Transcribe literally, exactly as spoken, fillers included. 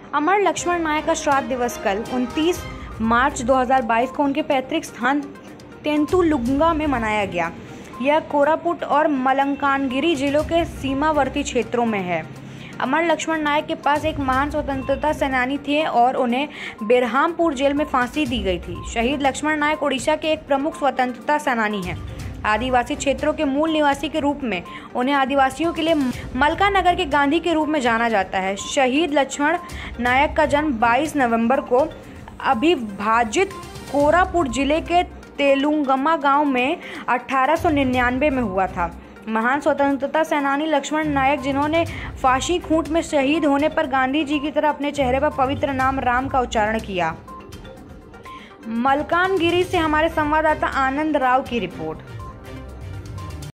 अमर लक्ष्मण नायक का श्राद्ध दिवस कल उनतीस मार्च दो हज़ार बाईस को उनके पैतृक स्थान तेंतुलुंगा में मनाया गया। यह कोरापुट और मलंकानगिरी जिलों के सीमावर्ती क्षेत्रों में है। अमर लक्ष्मण नायक के पास एक महान स्वतंत्रता सेनानी थे और उन्हें बेरहामपुर जेल में फांसी दी गई थी। शहीद लक्ष्मण नायक ओडिशा के एक प्रमुख स्वतंत्रता सेनानी हैं। आदिवासी क्षेत्रों के मूल निवासी के रूप में उन्हें आदिवासियों के लिए मलकानगर के गांधी के रूप में जाना जाता है। शहीद लक्ष्मण नायक का जन्म बाईस नवंबर को अविभाजित कोरापुट जिले के तेलुंगमा गांव में अठारह सौ निन्यानवे में हुआ था। महान स्वतंत्रता सेनानी लक्ष्मण नायक, जिन्होंने फांसी खूंट में शहीद होने पर गांधी जी की तरह अपने चेहरे पर पवित्र नाम राम का उच्चारण किया। मलकानगिरी से हमारे संवाददाता आनंद राव की रिपोर्ट।